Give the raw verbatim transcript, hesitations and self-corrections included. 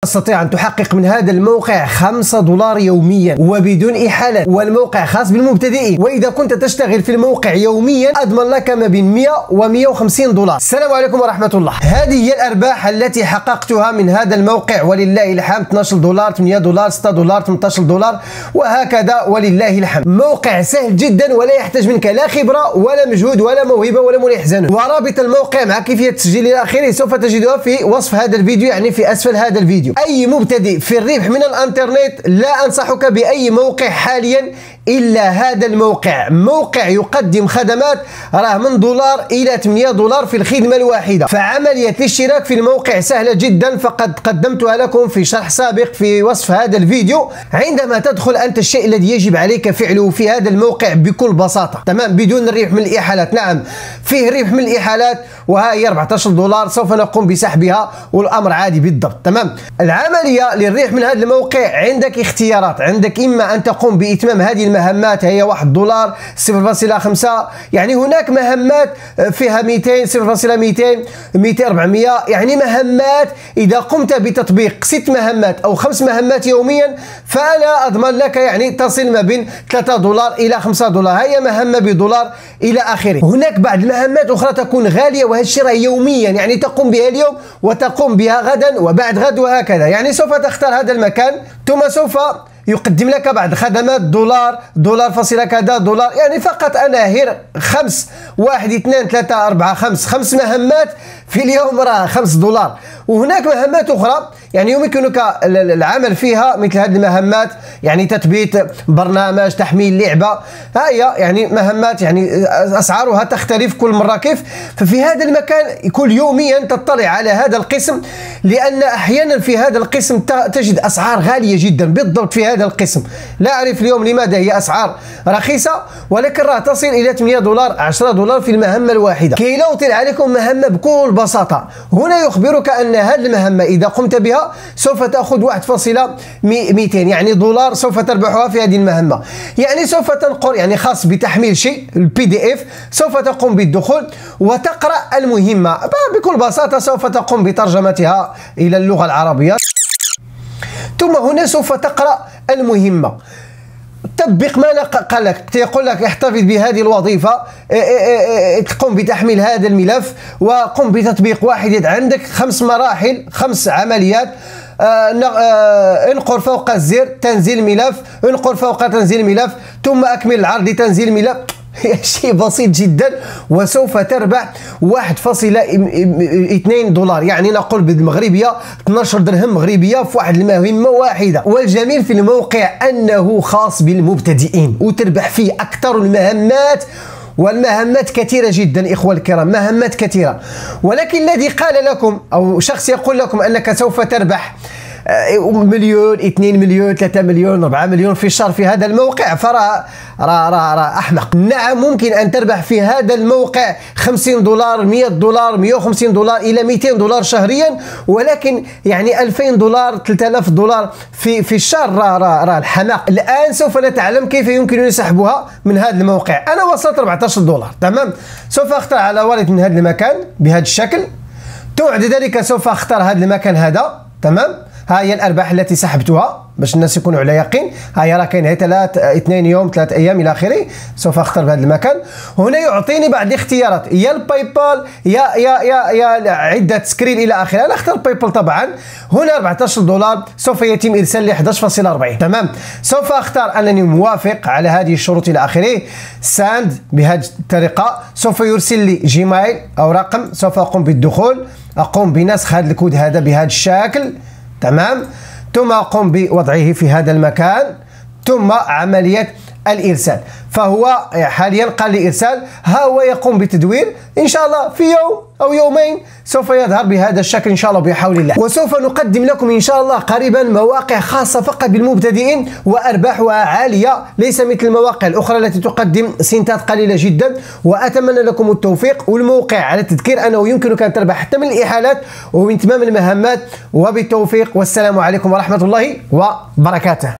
تستطيع أن تحقق من هذا الموقع خمسة دولار يوميا وبدون إحالة، والموقع خاص بالمبتدئين. وإذا كنت تشتغل في الموقع يوميا أضمن لك ما بين مئة و مئة وخمسين دولار. السلام عليكم ورحمة الله. هذه هي الأرباح التي حققتها من هذا الموقع ولله الحمد. اثني عشر دولار، ثمانية دولار، ستة دولار، ثمانية عشر دولار وهكذا ولله الحمد. موقع سهل جدا ولا يحتاج منك لا خبرة ولا مجهود ولا موهبة ولا مليح زنون. ورابط الموقع مع كيفية التسجيل إلى آخره سوف تجدها في وصف هذا الفيديو، يعني في أسفل هذا الفيديو. أي مبتدئ في الربح من الانترنت لا أنصحك بأي موقع حاليا إلا هذا الموقع. موقع يقدم خدمات راه من دولار إلى ثمانية دولار في الخدمة الواحدة. فعملية الاشتراك في الموقع سهلة جدا، فقد قدمتها لكم في شرح سابق في وصف هذا الفيديو. عندما تدخل أنت الشيء الذي يجب عليك فعله في هذا الموقع بكل بساطة، تمام، بدون الربح من الإحالات. نعم فيه ربح من الإحالات، وها هي أربعة عشر دولار سوف نقوم بسحبها والأمر عادي بالضبط، تمام. العملية للربح من هذا الموقع عندك اختيارات. عندك إما أن تقوم بإتمام هذه المهمات، هي واحد دولار، صفر فاصلة خمسة، يعني هناك مهمات فيها مئتين، صفر فاصلة مئتين، مئتين، أربعمئة، يعني مهمات إذا قمت بتطبيق ست مهمات أو خمس مهمات يوميا فأنا أضمن لك يعني تصل ما بين ثلاثة دولار إلى خمسة دولار، هي مهمة بدولار إلى آخره. هناك بعض المهمات أخرى تكون غالية وهذا الشيء راه يوميا، يعني تقوم بها اليوم وتقوم بها غدا وبعد غد وهكذا. يعني سوف تختار هذا المكان ثم سوف يقدم لك بعض خدمات دولار، دولار فاصلة كذا، دولار، يعني فقط أنا هير خمس، واحد اثنين ثلاثة أربعة خمس، خمس مهمات في اليوم راه خمس دولار. وهناك مهمات أخرى يعني يمكنك العمل فيها مثل هذه المهمات، يعني تثبيت برنامج، تحميل لعبة، هي يعني مهمات يعني أسعارها تختلف كل مرة كيف. ففي هذا المكان كل يوميا تطلع على هذا القسم، لأن أحيانا في هذا القسم تجد أسعار غالية جدا. بالضبط في هذا القسم لا أعرف اليوم لماذا هي أسعار رخيصة، ولكن راح تصل إلى ثمانية دولار، عشرة دولار في المهمة الواحدة. كي لا أطيل عليكم مهمة بكل بساطة، هنا يخبرك أن هذه المهمة إذا قمت بها سوف تأخذ واحد فاصلة مئتين، يعني دولار سوف تربحها في هذه المهمة. يعني سوف تنقل، يعني خاص بتحميل شيء البي دي اف، سوف تقوم بالدخول وتقرأ المهمة بكل بساطة، سوف تقوم بترجمتها إلى اللغة العربية، ثم هنا سوف تقرأ المهمة. طبق ما قال لك، يقول لك احتفظ بهذه الوظيفة، تقوم بتحميل هذا الملف وقم بتطبيق واحد. عندك خمس مراحل، خمس عمليات. انقر فوق الزر تنزيل ملف، انقر فوق تنزيل ملف، ثم اكمل العرض لتنزيل ملف. شيء بسيط جدا وسوف تربح واحد فاصلة اثنين دولار، يعني نقول بالمغربية اثني عشر درهم مغربية في واحد المهمة واحدة. والجميل في الموقع أنه خاص بالمبتدئين وتربح فيه أكثر المهمات، والمهمات كثيرة جدا إخوة الكرام، مهمات كثيرة. ولكن الذي قال لكم أو شخص يقول لكم أنك سوف تربح مليون، اثنين مليون، ثلاثة مليون، أربعة مليون في الشهر في هذا الموقع فراه راه راه راه أحمق. نعم ممكن أن تربح في هذا الموقع خمسين دولار، مئة دولار، مئة وخمسين دولار إلى مئتين دولار شهريا، ولكن يعني ألفين دولار، ثلاثة آلاف دولار في في الشهر راه راه راه الحماق. الآن سوف نتعلم كيف يمكن سحبها من هذا الموقع. أنا وصلت أربعة عشر دولار، تمام. سوف أختار على والد من هذا المكان بهذا الشكل، بعد ذلك سوف أختار هذا المكان هذا، تمام. ها هي الأرباح التي سحبتها باش الناس يكونوا على يقين. ها هي راه كاين هي ثلاث اثنين يوم، ثلاث أيام إلى آخره. سوف أختار بهذا المكان. هنا يعطيني بعض الاختيارات، يا الباي بال يا يا يا يا عدة سكرين إلى آخره. أنا أختار باي بال طبعا. هنا أربعة عشر دولار سوف يتم إرسال لي أحد عشر فاصلة أربعين، تمام. سوف أختار أنني موافق على هذه الشروط إلى آخره. ساند بهذه الطريقة سوف يرسل لي جيميل أو رقم، سوف أقوم بالدخول، أقوم بنسخ هذا الكود هذا بهذا الشكل، تمام. ثم أقوم بوضعه في هذا المكان، ثم عملية الإرسال. فهو حاليا قال لي إرسال، ها هو يقوم بتدوير. إن شاء الله في يوم أو يومين سوف يظهر بهذا الشكل إن شاء الله بحول الله. وسوف نقدم لكم إن شاء الله قريبا مواقع خاصة فقط بالمبتدئين وأرباحها عالية، ليس مثل المواقع الأخرى التي تقدم سنتات قليلة جدا. وأتمنى لكم التوفيق. والموقع على التذكير أنه يمكنك أن تربح حتى من الإحالات ومن تمام المهمات. وبالتوفيق، والسلام عليكم ورحمة الله وبركاته.